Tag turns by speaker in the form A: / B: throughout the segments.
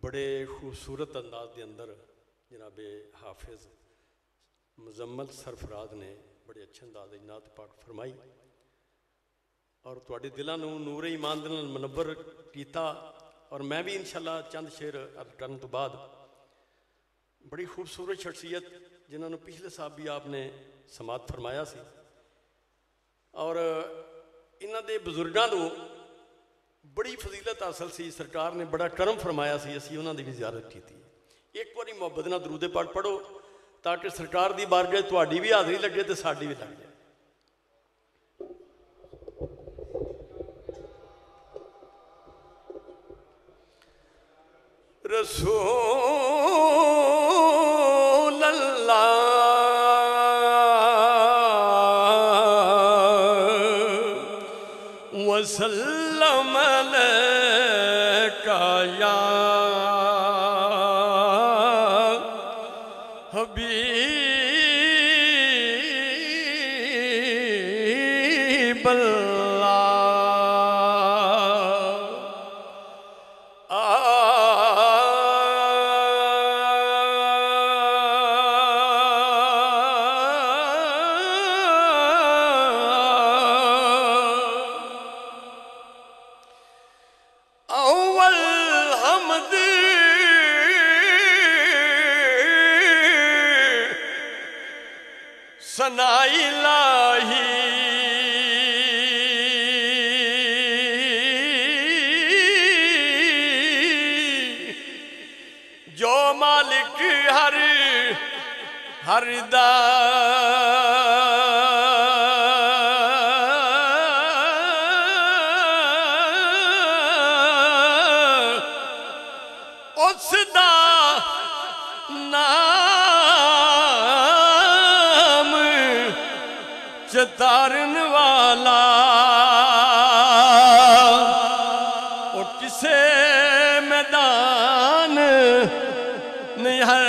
A: بڑے خوبصورت انداز کے اندر جناب حافظ مزمل سرفراز نے بڑے اچھے انداز نعت پاک فرمائی اور تواڈے دلاں نوں نور ایمان دے نال منور کیتا. اور میں بھی انشاءاللہ چند شعر عرض کرن تو بعد بڑی خوبصورت شخصیت جنہوں نے پچھلے صاحب بھی آپ نے سماعت فرمایا سی اور انہاں دے بزرگاں نوں بڑی فضیلت حاصل سی. سرکار نے بڑا کرم فرمایا سی, اسی انہاں دی بھی زیارت کی تھی. ایک باری محبت نال درود پاک پڑھو تاکہ سرکار دی بارگاہ تہاڈی بھی حاضری لگے تے ساڈی بھی لگ جائے. رسول اللہ وسلم علیکہ یا حبیب اللہ. ثناء الہی جو مالک ہر دا اس دا نام چتارن والا وہ کسے میدان نہیں ہے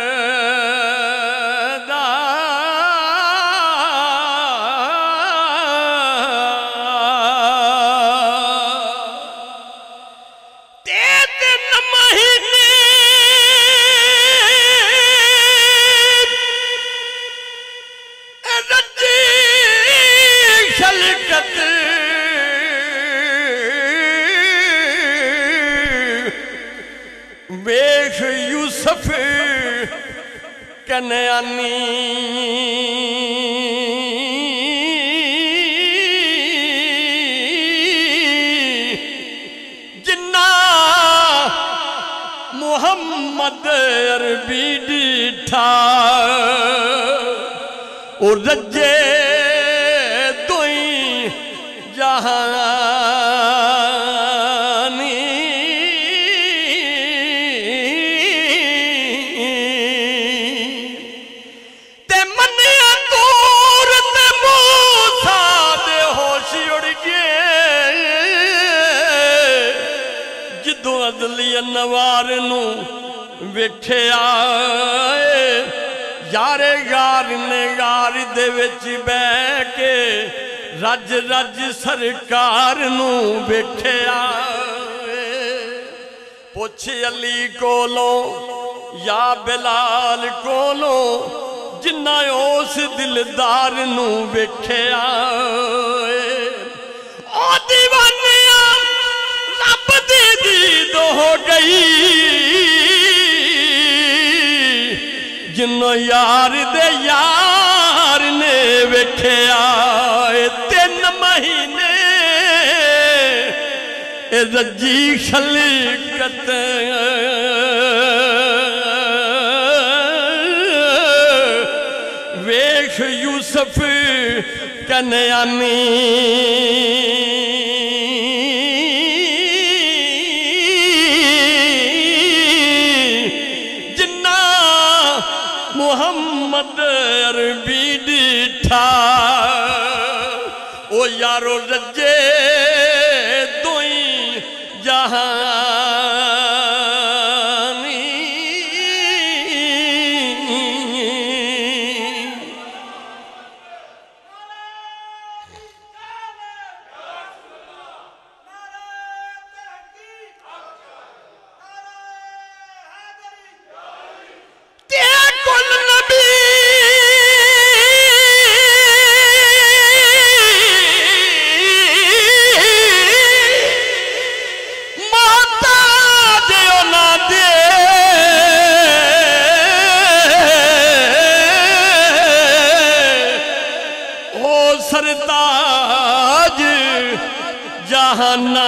A: ویخ یوسف کنیانی جنہ محمد عربی ڈیٹھا اور رجے دوئیں جہانی تے منیا دور تے موسیٰ دے ہوشی اڑ گئے جدوں عدلی انوار نوں ویٹھے آئے یارے غار نے غار دے وچ بے کے رج رج سرکار نوں بیٹھے آئے پوچھ علی کولوں یا بلال کولوں جنہ اس دلدار نوں بیٹھے آئے او دیوانیاں رب دی دید ہو گئی جنوں یار دے یار نے بیٹھے آئے 3 مہینے رجی خلقت ویخ یوسف کنیانی محمد عربی ڈیٹھا او یارو رجے دوئیں جہانی जहाना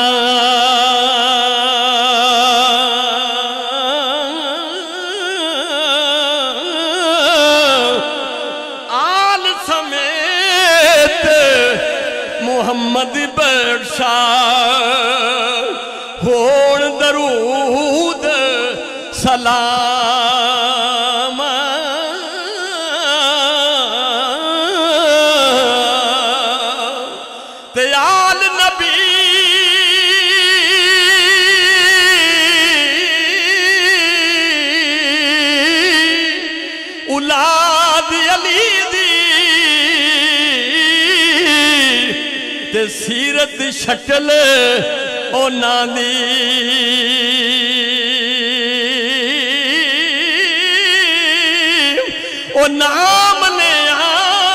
A: आल समेत मुहम्मद बख्शा होण दरूद सलाम ते आल नबी औलाद अली दी ते सीरत शक्ल ओना दी ओ नाम लिया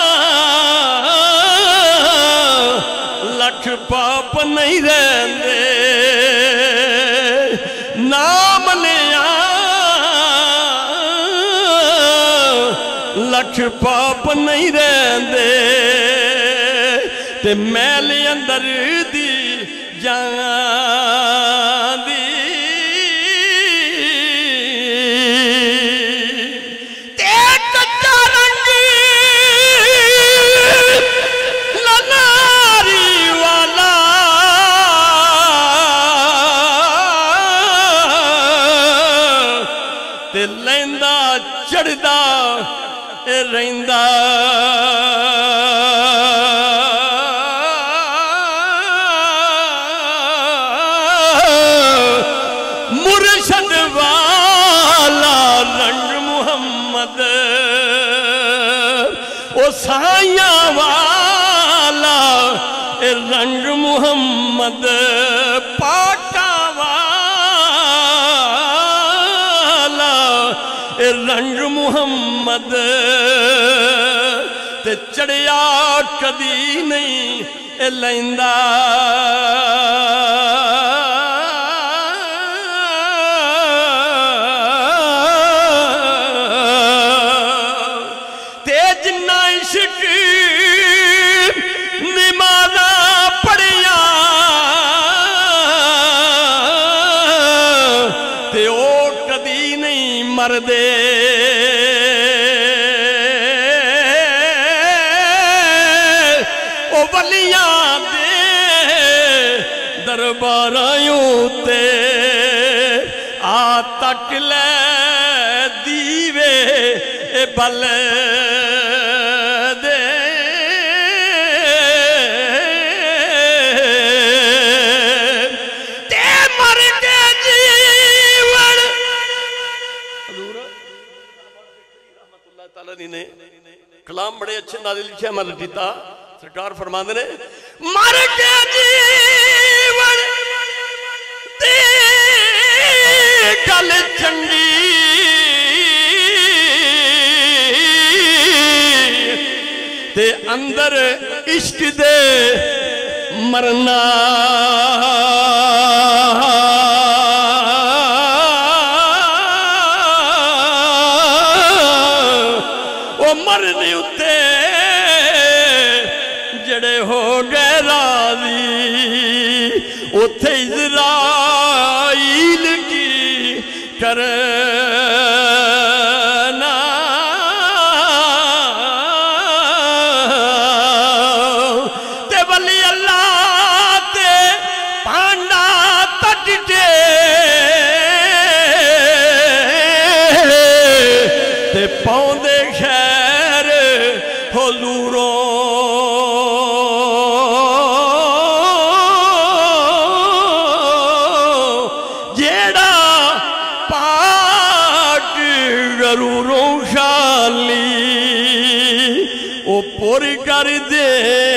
A: लख पाप नहीं रहंदे नाम लिया लख पाप नहीं रहंदे ते मैल अंदर दी जांदी ते कच्चा रंग ललारी वाला ते लैंदा चढ़दा रहिंदा मुर्शद वाला रंग मुहम्मद ओ साया वाला रंग मुहम्मद पाका वाला रंग मुहम्मद ते चढ़िया कदी नहीं लैंदा ते जिन्ना इश्क नमाज़ा पढ़िया ते ओ कदी नहीं मरदे ओ वलियां दे दरबारां ते आ तक ले दीवे ए बल दे ते मर के जीवन रहमतुल्लाह ताला ने कलाम बड़े अच्छे नाज़ लिखे मर जीता सरकार फरमाते ने मर के जीवन ते गल चंगी ते अंदर इश्क दे मरना ओ मरने उत्ते जड़े हो गए राजी उथे इज़राइल की करना ते वली अल्लाह ते पांडा तट ते पौंदे खैर हुजूरों जरूरों शाली ओ पुर कर दे